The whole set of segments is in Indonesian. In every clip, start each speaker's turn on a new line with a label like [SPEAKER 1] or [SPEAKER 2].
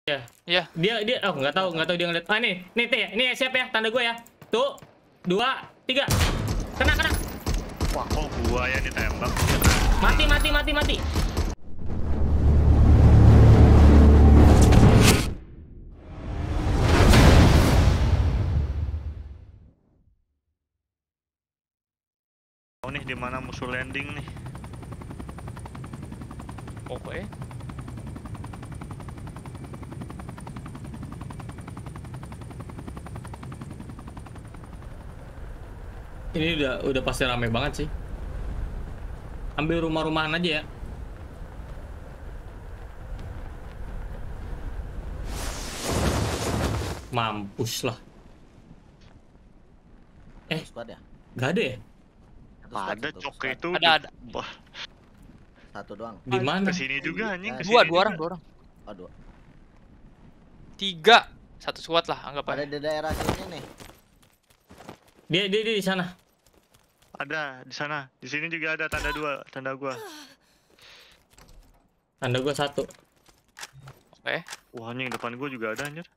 [SPEAKER 1] Ya.
[SPEAKER 2] Iya.
[SPEAKER 1] Dia oh nggak tahu dia ngeliat. Ah nih T, ini siap ya, tanda gue ya. Tuh, 2, 3. Kena.
[SPEAKER 3] Wah, kok gua yang ditembak?
[SPEAKER 1] Mati.
[SPEAKER 3] Oh nih, di mana musuh landing nih?
[SPEAKER 2] Oke.
[SPEAKER 1] Ini udah pasti rame banget sih. Ambil rumah-rumahan aja ya. Mampus lah.
[SPEAKER 4] Squad ya?
[SPEAKER 1] Gak ada ya?
[SPEAKER 3] Ada cok itu.
[SPEAKER 2] Ada.
[SPEAKER 3] Wah,
[SPEAKER 4] Satu doang.
[SPEAKER 1] Di mana?
[SPEAKER 3] kesini juga anjing.
[SPEAKER 2] Dua orang.
[SPEAKER 4] Oh, dua.
[SPEAKER 2] 3. Satu squad lah, anggap
[SPEAKER 4] Ada
[SPEAKER 2] aja.
[SPEAKER 4] di daerah sini nih.
[SPEAKER 1] Dia di sana.
[SPEAKER 3] Ada di sana. Di sini juga ada tanda 2, tanda gua.
[SPEAKER 1] Tanda gua 1.
[SPEAKER 2] Oke.
[SPEAKER 3] Wah, anjing depan gua juga ada anjir.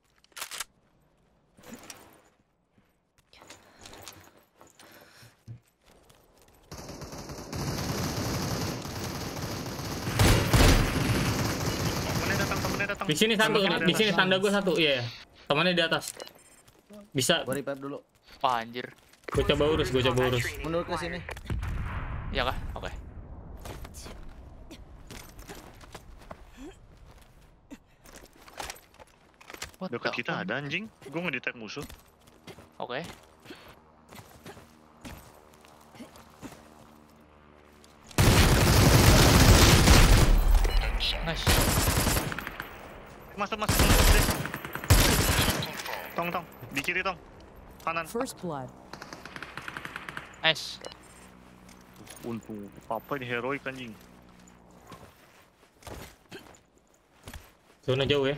[SPEAKER 3] Temennya datang.
[SPEAKER 1] Di sini satu, di sini tanda gua 1. Iya. Temannya di atas. Bisa.
[SPEAKER 4] Gua revive dulu.
[SPEAKER 2] Wah, anjir.
[SPEAKER 1] Gua coba urus.
[SPEAKER 4] Mundur ke sini.
[SPEAKER 2] Iya kah? Oke.
[SPEAKER 3] Dekat kita ada anjing. Gua ngedetect musuh.
[SPEAKER 2] Oke. Nice.
[SPEAKER 3] Masuk deh. Tong. Di kiri tong. Kanan.
[SPEAKER 5] First blood.
[SPEAKER 2] Nice.
[SPEAKER 3] Untung apa ini heroik anjing.
[SPEAKER 1] Zona jauh ya.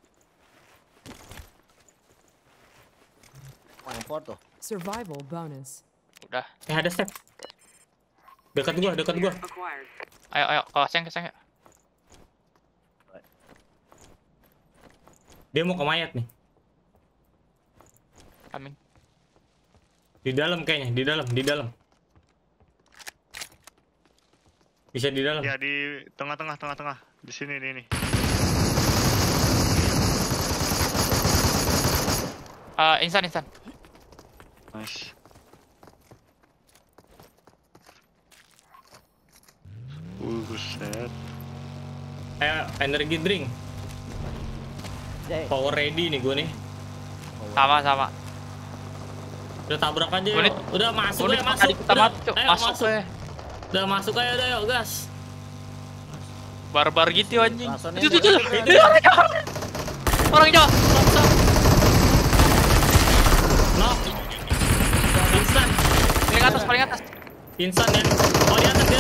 [SPEAKER 4] Yang port tuh.
[SPEAKER 5] Survival bonus.
[SPEAKER 2] Udah.
[SPEAKER 1] Ada step. Dekat gua.
[SPEAKER 2] Ayo, keseng ya.
[SPEAKER 1] Dia mau ke mayat nih.
[SPEAKER 2] Coming.
[SPEAKER 1] Di dalam kayaknya, di dalam. Bisa di dalam.
[SPEAKER 3] Ya di tengah. Di sini nih.
[SPEAKER 2] Instan.
[SPEAKER 3] Nice. Buset.
[SPEAKER 1] Energy drink.
[SPEAKER 4] Jay.
[SPEAKER 1] Power ready nih gue nih.
[SPEAKER 2] Sama.
[SPEAKER 1] Udah tabrak aja
[SPEAKER 2] Unit.
[SPEAKER 1] yuk. Udah masuk
[SPEAKER 2] Unit
[SPEAKER 1] ya,
[SPEAKER 2] tadi kita
[SPEAKER 1] Udah,
[SPEAKER 2] masuk.
[SPEAKER 1] ayo,
[SPEAKER 2] Masuk ya.
[SPEAKER 1] Udah masuk aja udah yuk, gas.
[SPEAKER 2] Barbar gitu anjing.
[SPEAKER 4] Langsung
[SPEAKER 2] Itu.
[SPEAKER 4] ini.
[SPEAKER 2] Orang jauh.
[SPEAKER 1] Knock. Instan.
[SPEAKER 2] Paling atas.
[SPEAKER 1] Instan ya. Oh di atas.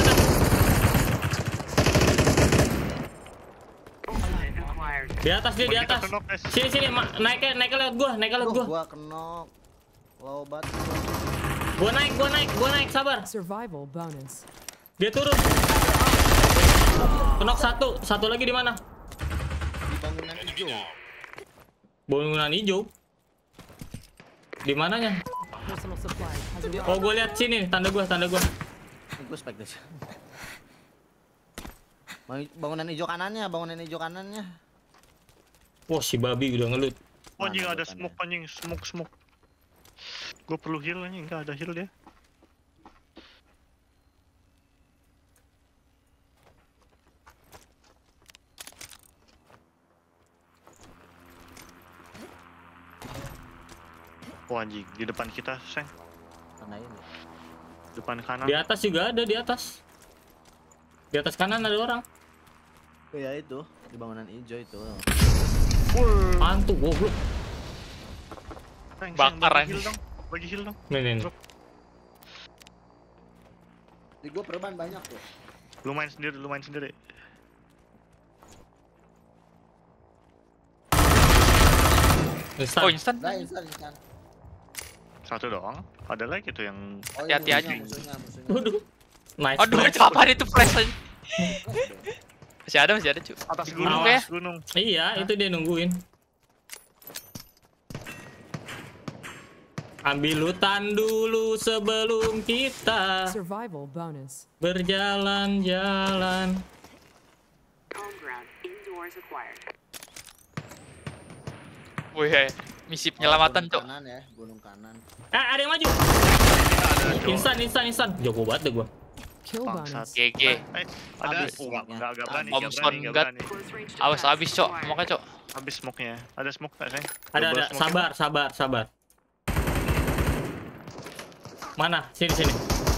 [SPEAKER 1] Di atas dia, di
[SPEAKER 3] Kita
[SPEAKER 1] atas.
[SPEAKER 3] kenok, guys.
[SPEAKER 1] Sini, naiknya lewat gua,
[SPEAKER 4] Duh, gua kenok. Low bat.
[SPEAKER 1] Gua naik, sabar.
[SPEAKER 5] Survival bonus.
[SPEAKER 1] Dia turun. Kenok satu lagi di mana?
[SPEAKER 4] Di bangunan hijau.
[SPEAKER 1] Bangunan hijau. Di mananya?
[SPEAKER 5] Personal supplies has arrived.
[SPEAKER 1] Oh, gua lihat sini, tanda gua.
[SPEAKER 4] Gue spek deh. Bangunan hijau kanannya.
[SPEAKER 1] Wah, si babi udah ngelut.
[SPEAKER 3] Oh, anjing ada smoke anjing, smoke. Gue perlu heal anjing, enggak ada heal dia. Oh anjing, di depan kita, Seng.
[SPEAKER 4] Mana ini?
[SPEAKER 3] Depan kanan.
[SPEAKER 1] Di atas juga ada, di atas. Di atas kanan ada orang.
[SPEAKER 4] Ya itu, di bangunan hijau itu.
[SPEAKER 1] Mantu, goblok.
[SPEAKER 3] Seng,
[SPEAKER 2] Bakar
[SPEAKER 3] bagi
[SPEAKER 2] anjing.
[SPEAKER 3] heal dong. Bagi heal dong.
[SPEAKER 1] Nih.
[SPEAKER 4] Di gua perban banyak tuh.
[SPEAKER 3] Lumayan sendiri.
[SPEAKER 1] Instan.
[SPEAKER 2] Oh, instan.
[SPEAKER 4] Nah, instan.
[SPEAKER 3] Satu doang. Ada lagi tuh yang
[SPEAKER 4] Oh,
[SPEAKER 2] Hati-hati aja.
[SPEAKER 4] musuhnya.
[SPEAKER 1] Waduh. Nice.
[SPEAKER 2] Aduh, apa itu flash aja. Masih ada, cu.
[SPEAKER 3] Atas
[SPEAKER 2] Di
[SPEAKER 3] gunung,
[SPEAKER 2] ya.
[SPEAKER 3] atas gunung.
[SPEAKER 1] Iya, itu dia nungguin. Ambil hutan dulu sebelum kita
[SPEAKER 5] Survival bonus.
[SPEAKER 1] berjalan-jalan.
[SPEAKER 6] Home ground. Indoors acquired.
[SPEAKER 2] Wih, misi penyelamatan,
[SPEAKER 4] Gunung
[SPEAKER 2] cok.
[SPEAKER 4] kanan ya, gunung kanan.
[SPEAKER 1] Ada yang maju.
[SPEAKER 3] Ada, Cok.
[SPEAKER 1] Instan. Jago banget deh gua.
[SPEAKER 5] Kill
[SPEAKER 3] Bangsat.
[SPEAKER 5] bonus.
[SPEAKER 2] GG.
[SPEAKER 3] Ada.
[SPEAKER 4] Habis
[SPEAKER 3] Oh,
[SPEAKER 4] smoke-nya.
[SPEAKER 3] enggak berani,
[SPEAKER 2] Thompson,
[SPEAKER 3] enggak
[SPEAKER 2] God.
[SPEAKER 3] berani.
[SPEAKER 6] Close range
[SPEAKER 2] Awas
[SPEAKER 6] defense
[SPEAKER 2] habis, cok.
[SPEAKER 6] acquired.
[SPEAKER 2] Makanya, cok.
[SPEAKER 3] Habis smoke-nya. Ada smoke nggak, Sayang?
[SPEAKER 1] Ada.
[SPEAKER 3] Double smoke-nya.
[SPEAKER 1] Sabar. Mana? Sini.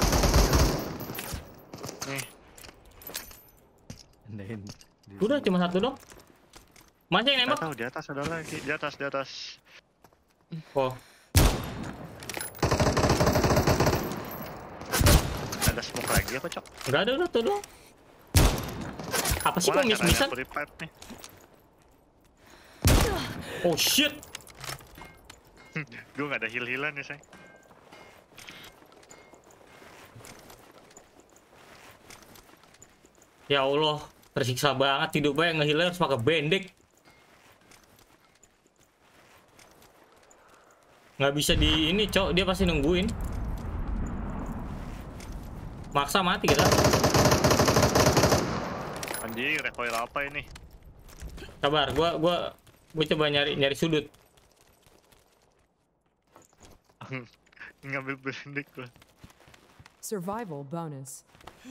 [SPEAKER 3] Nih.
[SPEAKER 1] Udah cuma satu dong. Mana yang
[SPEAKER 3] Nggak
[SPEAKER 1] nembak?
[SPEAKER 3] tahu, di atas ada lagi. Di atas.
[SPEAKER 1] Oh,
[SPEAKER 3] Ada smoke lagi apa, Cok?
[SPEAKER 1] enggak ada udah tuh dong. Apa sih kok
[SPEAKER 3] Mana caranya
[SPEAKER 1] miss-missan?
[SPEAKER 3] aku revive nih?
[SPEAKER 1] Oh shit.
[SPEAKER 3] Gue nggak ada heal-healan ya, Sayang.
[SPEAKER 1] Ya Allah, tersiksa banget hidupnya yang nge-healer harus pakai bendek. Nggak bisa di ini, Cok. Dia pasti nungguin. Maksa mati kita.
[SPEAKER 3] Anjir, recoil apa ini?
[SPEAKER 1] Sabar, gua coba nyari sudut.
[SPEAKER 3] Ngambil bendek gua.
[SPEAKER 5] Survival bonus.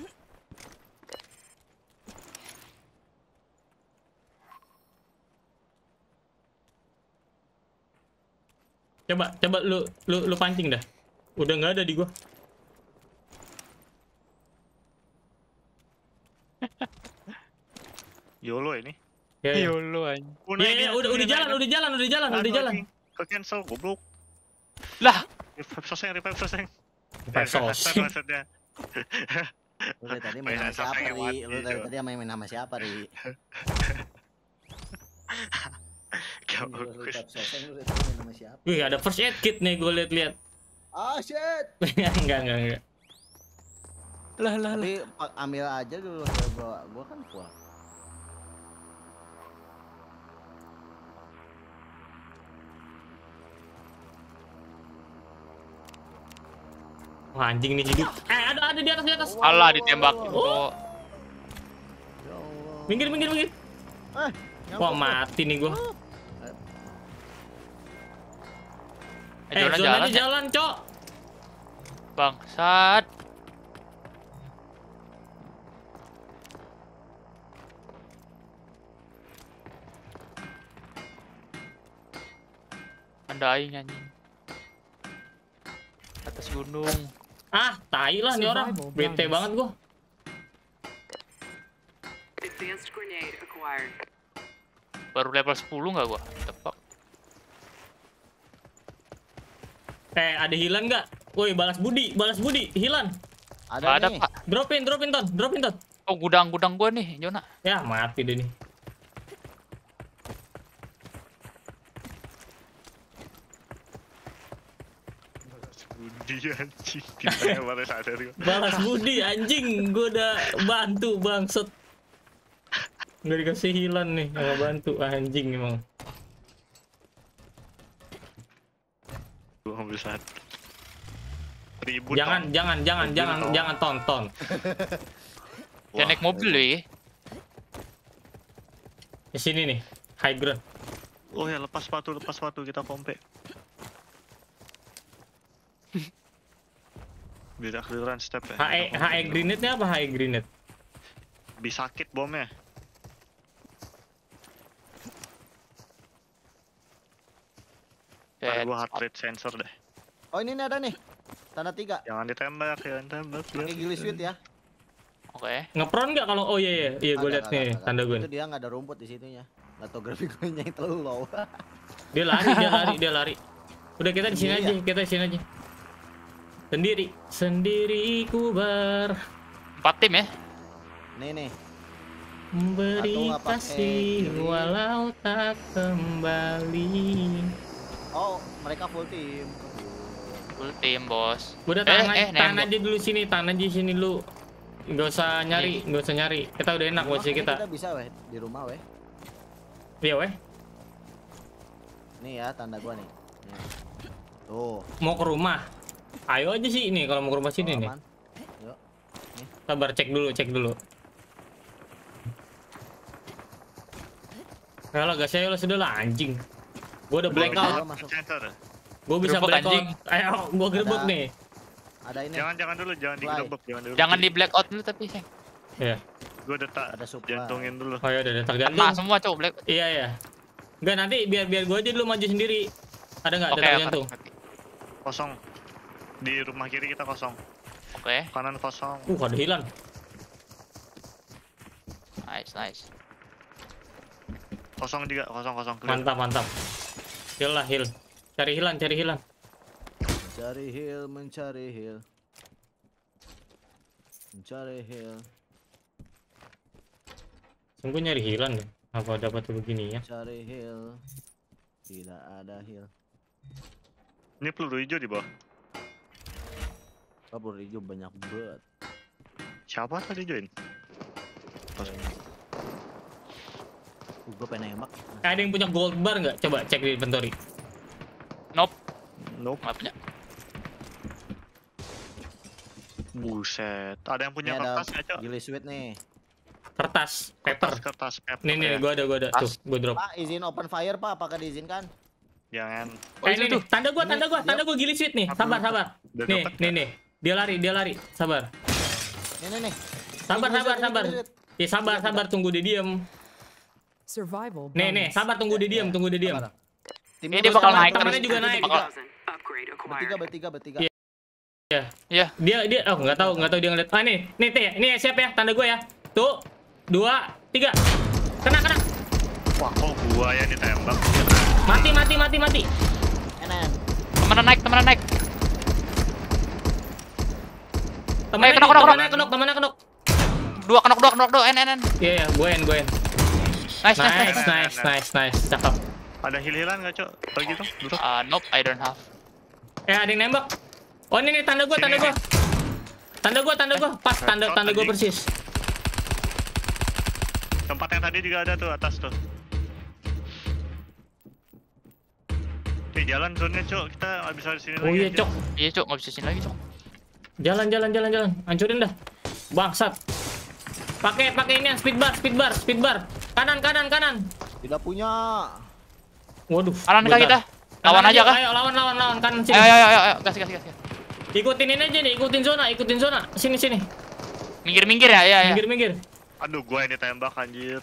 [SPEAKER 1] Coba lu pancing dah. Udah nggak ada di gua.
[SPEAKER 3] YOLO ini.
[SPEAKER 1] Ya.
[SPEAKER 2] Yolo, anjing.
[SPEAKER 1] Ya, udah jalan.
[SPEAKER 3] Ke cancel, goblok.
[SPEAKER 2] Lah,
[SPEAKER 3] Revive soseng.
[SPEAKER 1] Revive soseng.
[SPEAKER 3] Maksudnya.
[SPEAKER 4] Lu dari tadi main
[SPEAKER 3] Main
[SPEAKER 4] sama siapa,
[SPEAKER 3] sama yang
[SPEAKER 4] Ri?
[SPEAKER 3] mati,
[SPEAKER 4] Lu dari
[SPEAKER 3] Cok.
[SPEAKER 4] tadi main sama siapa, Ri?
[SPEAKER 3] Gak
[SPEAKER 4] Lu
[SPEAKER 3] bagus.
[SPEAKER 4] tap soseng, lu dari tadi main sama siapa?
[SPEAKER 1] Wih, ada first aid kit nih gue liat.
[SPEAKER 4] Ah, shit!
[SPEAKER 1] Enggak.
[SPEAKER 2] lah.
[SPEAKER 4] Tapi ambil aja dulu, gua kan full.
[SPEAKER 1] Wah, anjing nih hidup. Ada di atas.
[SPEAKER 2] Alah, ditembak.
[SPEAKER 1] Oh.
[SPEAKER 2] Oh,
[SPEAKER 4] Ya Allah.
[SPEAKER 1] Minggir. Wah,
[SPEAKER 4] Nyangkut,
[SPEAKER 1] mati nih gua.
[SPEAKER 2] Zona
[SPEAKER 1] Zona
[SPEAKER 2] jalan, ya?
[SPEAKER 1] jalan, Cok.
[SPEAKER 2] Bangsat. Anda aing anjing. Atas gunung.
[SPEAKER 1] Ah, tai lah nih orang.
[SPEAKER 5] Survival
[SPEAKER 1] Bete
[SPEAKER 5] bonus.
[SPEAKER 1] banget gua.
[SPEAKER 6] Advanced grenade acquired.
[SPEAKER 2] Baru level 10 nggak gua? Tepak.
[SPEAKER 1] Ada hilan nggak? Woi, balas budi, hilan.
[SPEAKER 2] Nggak ada,
[SPEAKER 4] nih.
[SPEAKER 2] Pak.
[SPEAKER 1] Dropin, Ton.
[SPEAKER 2] Oh, gudang gua nih, Jona.
[SPEAKER 1] Ya, mati deh nih.
[SPEAKER 3] Budi anjing. Kita baru sadar gua.
[SPEAKER 1] Balas budi anjing, gua udah bantu bangset. Nggak dikasih hilan nih, nggak bantu anjing emang.
[SPEAKER 3] Gua ambil satu. Ribut.
[SPEAKER 1] Jangan tonton.
[SPEAKER 2] Jangan naik mobil loh ya.
[SPEAKER 1] Di sini nih, high ground.
[SPEAKER 3] Oh ya, lepas sepatu kita pompe. Biar akhiran step ya.
[SPEAKER 1] HE grenade-nya apa HE grenade?
[SPEAKER 3] Bisa sakit bomnya. Ntar gua heart rate sensor deh.
[SPEAKER 4] Oh, ini nih ada nih. Tanda 3.
[SPEAKER 3] Jangan ditembak.
[SPEAKER 4] Pakai ghillie suit ya.
[SPEAKER 2] Oke.
[SPEAKER 1] Ngepron nggak kalau iya gue liat nih tanda gue.
[SPEAKER 4] Itu dia nggak ada rumput di situnya. Gak tau grafik gue yang low.
[SPEAKER 1] Dia lari. Udah kita di sini aja, Sendiri ku
[SPEAKER 2] 4 tim ya.
[SPEAKER 4] Nih.
[SPEAKER 1] memberi
[SPEAKER 4] Atau nggak pakai
[SPEAKER 1] kasih
[SPEAKER 4] kiri.
[SPEAKER 1] walau tak kembali.
[SPEAKER 4] Oh, mereka full team.
[SPEAKER 2] Full tim, bos.
[SPEAKER 1] Udah tahan aja
[SPEAKER 2] nembok.
[SPEAKER 1] dulu sini, tahan aja sini lu. Nggak usah nyari. Kita udah enak posisi kita.
[SPEAKER 4] Kita bisa weh di rumah weh.
[SPEAKER 1] Iya weh.
[SPEAKER 4] Nih ya tanda gua nih. Tuh.
[SPEAKER 1] Mau ke rumah. Ayo aja sih ini kalau mau ke rumah sini nih.
[SPEAKER 4] Aman. Yuk.
[SPEAKER 1] Sabar, cek dulu. Kalau gak saya sudah lah anjing. Gua udah blackout.
[SPEAKER 4] Masuk.
[SPEAKER 3] Center.
[SPEAKER 1] Gua bisa
[SPEAKER 2] Gerbek,
[SPEAKER 1] blackout.
[SPEAKER 2] anjing.
[SPEAKER 1] Ayo, gua gerbek
[SPEAKER 4] Ada.
[SPEAKER 1] nih.
[SPEAKER 4] Ada ini.
[SPEAKER 3] Jangan dulu, jangan
[SPEAKER 4] Supply.
[SPEAKER 3] digerebek, jangan dulu.
[SPEAKER 2] Jangan di blackout dulu tapi Seng.
[SPEAKER 1] Iya.
[SPEAKER 3] Gua detak
[SPEAKER 4] Ada supply.
[SPEAKER 3] jantungin dulu.
[SPEAKER 1] Oh ya udah
[SPEAKER 2] Kena
[SPEAKER 1] tergantung.
[SPEAKER 2] semua cowok black.
[SPEAKER 1] Iya. Enggak nanti biar gua aja dulu maju sendiri. Ada nggak
[SPEAKER 2] Oke,
[SPEAKER 1] detak
[SPEAKER 2] oke,
[SPEAKER 1] jantung?
[SPEAKER 2] oke.
[SPEAKER 3] Kosong. Di rumah kiri kita kosong.
[SPEAKER 2] Oke,
[SPEAKER 3] Kanan kosong.
[SPEAKER 1] Ada hilang.
[SPEAKER 2] nice.
[SPEAKER 3] Kosong juga, kosong clear.
[SPEAKER 1] Mantap. Heal lah, heal. Cari hilang.
[SPEAKER 4] Mencari heal.
[SPEAKER 1] Sungguh nyari hilang deh. Apa dapat begini ya?
[SPEAKER 4] Cari heal. Tidak ada heal.
[SPEAKER 3] Ini peluru hijau di bawah.
[SPEAKER 4] Peluru hijau banyak banget.
[SPEAKER 3] Siapa tadi join?
[SPEAKER 4] Gua pengen nembak.
[SPEAKER 1] Ada yang punya gold bar nggak? Coba cek di inventory.
[SPEAKER 2] Nope,
[SPEAKER 3] Nope.
[SPEAKER 2] nggak punya.
[SPEAKER 3] Buset. Ada yang punya
[SPEAKER 4] Ini ada
[SPEAKER 3] kertas nggak, Cok?
[SPEAKER 4] Gilly Sweet nih.
[SPEAKER 1] Kertas, paper.
[SPEAKER 3] Kertas, paper.
[SPEAKER 1] Nih,
[SPEAKER 3] ya.
[SPEAKER 1] gua ada. Tuh, gua drop.
[SPEAKER 4] Pak, izin open fire Pak, apakah diizinkan?
[SPEAKER 3] Jangan.
[SPEAKER 1] Ini nih, tanda gua gili sweet nih. Sabar.
[SPEAKER 3] Udah
[SPEAKER 1] Nih,
[SPEAKER 3] dapet,
[SPEAKER 1] nih. Dia lari. Sabar.
[SPEAKER 4] Nih.
[SPEAKER 1] Sabar.
[SPEAKER 4] Gilly Sweet.
[SPEAKER 1] Ya sabar, tunggu dia diem.
[SPEAKER 5] Survival
[SPEAKER 1] Nih,
[SPEAKER 5] bonus.
[SPEAKER 1] sabar tunggu dia diem.
[SPEAKER 4] Sabar.
[SPEAKER 2] Ini dia bakal naik
[SPEAKER 1] temannya
[SPEAKER 2] terus.
[SPEAKER 1] juga naik.
[SPEAKER 2] Bakal-
[SPEAKER 6] Upgrade acquired.
[SPEAKER 4] Bertiga.
[SPEAKER 1] Iya.
[SPEAKER 2] Iya.
[SPEAKER 1] Dia nggak tahu dia ngeliat. Ah nih Teh, ini siap ya tanda gue ya. Tuh, 2, 3. Kena.
[SPEAKER 3] Wah, kok gua yang ditembak?
[SPEAKER 1] Mati.
[SPEAKER 4] Enak.
[SPEAKER 2] Temenan naik.
[SPEAKER 1] Temennya kenok.
[SPEAKER 2] Dua kenok. N.
[SPEAKER 1] Iya, gue en. Nice. Cakep.
[SPEAKER 3] Ada heal-healan nggak, Cok? Kalau gitu, duduk.
[SPEAKER 2] Nope, I don't have.
[SPEAKER 1] Ada yang nembak. Oh ini nih tanda gue. Tanda gue. Pas tanda gue persis.
[SPEAKER 3] Tempat yang tadi juga ada tuh, atas tuh. Oke, jalan zone-nya, Cok. Kita nggak bisa di sini
[SPEAKER 1] Oh
[SPEAKER 3] lagi.
[SPEAKER 1] iya,
[SPEAKER 3] aja.
[SPEAKER 1] Cok.
[SPEAKER 2] Iya cok, nggak bisa sini lagi cok.
[SPEAKER 1] Jalan. Hancurin dah. Bangsat. Pakai ini yang speed bar. Kanan.
[SPEAKER 4] Tidak punya.
[SPEAKER 1] Waduh.
[SPEAKER 2] Kanan kah
[SPEAKER 1] bentar.
[SPEAKER 2] kita? Lawan aja kah?
[SPEAKER 1] Ayo lawan kanan sini.
[SPEAKER 2] Ayo, gas.
[SPEAKER 1] Ikutin ini aja nih, ikutin zona. Sini.
[SPEAKER 2] Minggir ya.
[SPEAKER 1] Minggir.
[SPEAKER 3] Aduh, gua yang ditembak, anjir.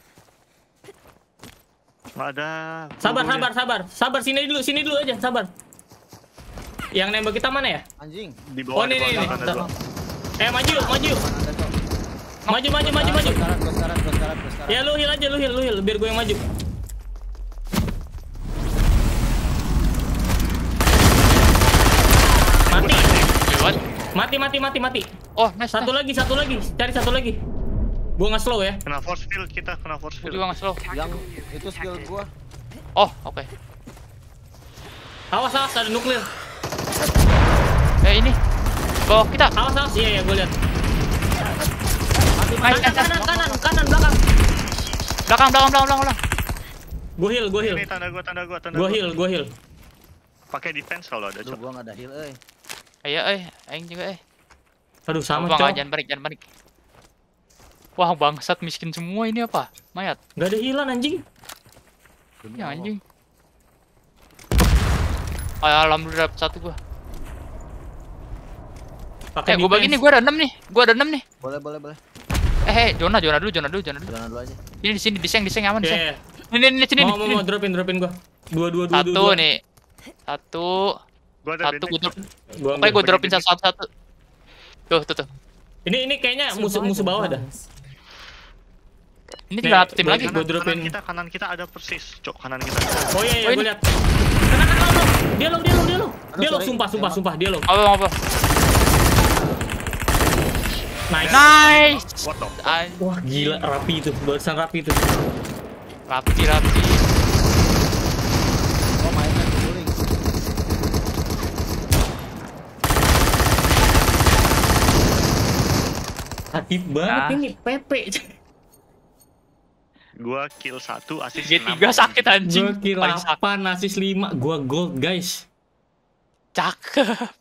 [SPEAKER 3] Nggak ada.
[SPEAKER 1] Sabar. Sini dulu aja, sabar. Yang nembak kita mana ya?
[SPEAKER 4] Anjing.
[SPEAKER 3] Di bawah,
[SPEAKER 1] Oh,
[SPEAKER 3] di
[SPEAKER 1] nih.
[SPEAKER 3] bawah, kanan gua.
[SPEAKER 1] Maju.
[SPEAKER 4] Ada Cok.
[SPEAKER 1] Maju.
[SPEAKER 4] Gua sekarang.
[SPEAKER 1] Ya lu heal aja, lu heal, biar gue yang maju. Mati.
[SPEAKER 2] Lewat.
[SPEAKER 1] Mati.
[SPEAKER 2] Oh, nice.
[SPEAKER 1] Satu lagi. Cari satu lagi. Gua nggak slow ya.
[SPEAKER 3] Kena force field kita,
[SPEAKER 2] Gue
[SPEAKER 3] field.
[SPEAKER 2] juga nggak slow.
[SPEAKER 4] Yang itu skill gua.
[SPEAKER 2] Oh, oke.
[SPEAKER 1] Awas, ada nuklir.
[SPEAKER 2] Ini. Bawah kita.
[SPEAKER 1] Awas. Iya, gue lihat.
[SPEAKER 2] Nice.
[SPEAKER 1] Kanan, belakang.
[SPEAKER 2] Belakang.
[SPEAKER 1] Gue heal.
[SPEAKER 3] Ini tanda gua.
[SPEAKER 1] Gue heal.
[SPEAKER 3] Pakai defense kalau ada,
[SPEAKER 4] Aduh,
[SPEAKER 3] Cok.
[SPEAKER 4] gua enggak ada heal
[SPEAKER 2] Ayo, aing juga
[SPEAKER 1] Aduh, sama
[SPEAKER 2] Bang,
[SPEAKER 1] cowok.
[SPEAKER 2] jangan balik. Wah, bangsat miskin semua ini apa? Mayat.
[SPEAKER 1] Gak ada healan anjing.
[SPEAKER 2] Ya anjing. Alhamdulillah dapet satu gua.
[SPEAKER 1] Pakai
[SPEAKER 2] Gua bagi nih, gua ada 6 nih.
[SPEAKER 4] Boleh.
[SPEAKER 2] Zona dulu.
[SPEAKER 4] Jalan dulu aja.
[SPEAKER 2] Ini di sini, diseng aman, diseng.
[SPEAKER 1] Iya.
[SPEAKER 2] Ini sini nih.
[SPEAKER 1] Mau dropin gua. Dua.
[SPEAKER 2] Satu nih. Satu,
[SPEAKER 3] Gua ada
[SPEAKER 2] gua drop.
[SPEAKER 1] Gua
[SPEAKER 2] Pokoknya gua dropin satu. Tuh.
[SPEAKER 1] Ini kayaknya musuh bawah dah.
[SPEAKER 5] bonus.
[SPEAKER 2] Ini tinggal satu tim
[SPEAKER 1] gua-
[SPEAKER 2] lagi.
[SPEAKER 1] gua dropin.
[SPEAKER 3] Kanan kita ada persis, Cok. Kanan kita.
[SPEAKER 1] Oh iya,
[SPEAKER 2] Oh,
[SPEAKER 1] gue
[SPEAKER 2] ini.
[SPEAKER 1] lihat. Kena. Dia lo. Dia lo,
[SPEAKER 4] sorry.
[SPEAKER 1] sumpah dia lo.
[SPEAKER 2] Apa?
[SPEAKER 1] Nice.
[SPEAKER 2] Nice.
[SPEAKER 3] What the?
[SPEAKER 1] Wah, gila rapi itu. Barusan rapi itu.
[SPEAKER 2] Rapi.
[SPEAKER 4] Oh, mainnya guling.
[SPEAKER 1] Hit banget
[SPEAKER 2] Nah.
[SPEAKER 1] ini Pepe.
[SPEAKER 3] Gua kill 1, assist
[SPEAKER 2] G3
[SPEAKER 3] 6.
[SPEAKER 2] sakit anjing.
[SPEAKER 1] Gua kill
[SPEAKER 2] Paling sakit.
[SPEAKER 1] 8, assist 5, gua gold guys.
[SPEAKER 2] Cakep.